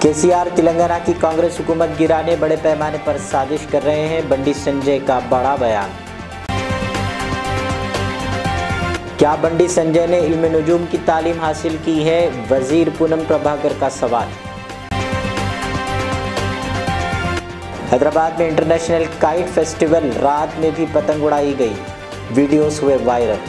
केसीआर तेलंगाना की कांग्रेस हुकूमत गिराने बड़े पैमाने पर साजिश कर रहे हैं, बंडी संजय का बड़ा बयान। क्या बंडी संजय ने इल्म नुजूम की तालीम हासिल की है? वजीर पूनम प्रभाकर का सवाल। हैदराबाद में इंटरनेशनल काइट फेस्टिवल, रात में भी पतंग उड़ाई गई, वीडियोस हुए वायरल।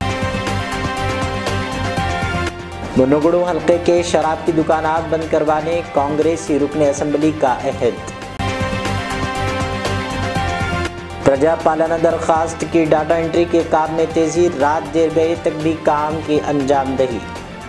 मुनुगुडु हल्के के शराब की दुकानात बंद करवाने कांग्रेसी रुकन असेंबली का अहद। प्रजा पालना दरखास्त की डाटा एंट्री के काम में तेजी, रात देर गए तक भी काम की अंजामदही।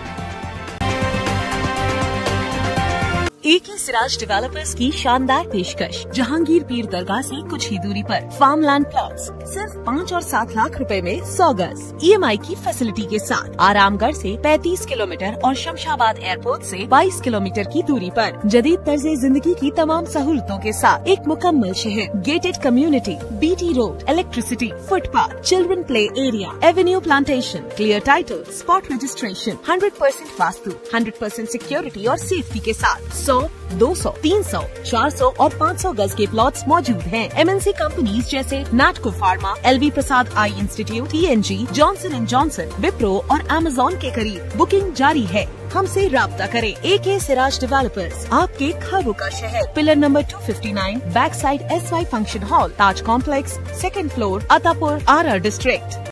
AK सिराज डेवलपर्स की शानदार पेशकश। जहांगीर पीर दरगाह से कुछ ही दूरी पर फार्मलैंड प्लॉट्स सिर्फ 5 और 7 लाख रुपए में 100 गज EMI की फैसिलिटी के साथ। आरामगढ़ से 35 किलोमीटर और शमशाबाद एयरपोर्ट से 22 किलोमीटर की दूरी पर जदीद तर्ज जिंदगी की तमाम सहूलतों के साथ एक मुकम्मल शहर। Gated community, BT road, electricity, footpath, children play area, avenue plantation, clear title, spot registration, 100% vastu, 100% security और सेफ्टी के साथ 100, 200, 300, 400 और 500 गज के प्लॉट्स मौजूद हैं। MNC कंपनीज जैसे Natco pharma, LV Prasad eye institute, TNG, Johnson and Johnson, Wipro और Amazon के करीब। बुकिंग जारी है, हमसे राब्ता करें। AK सिराज डेवलपर्स, आपके ख्वाबों का शहर। Pillar number 259, back side SY function hall, Taj complex, 2nd floor, Attapur, RR district.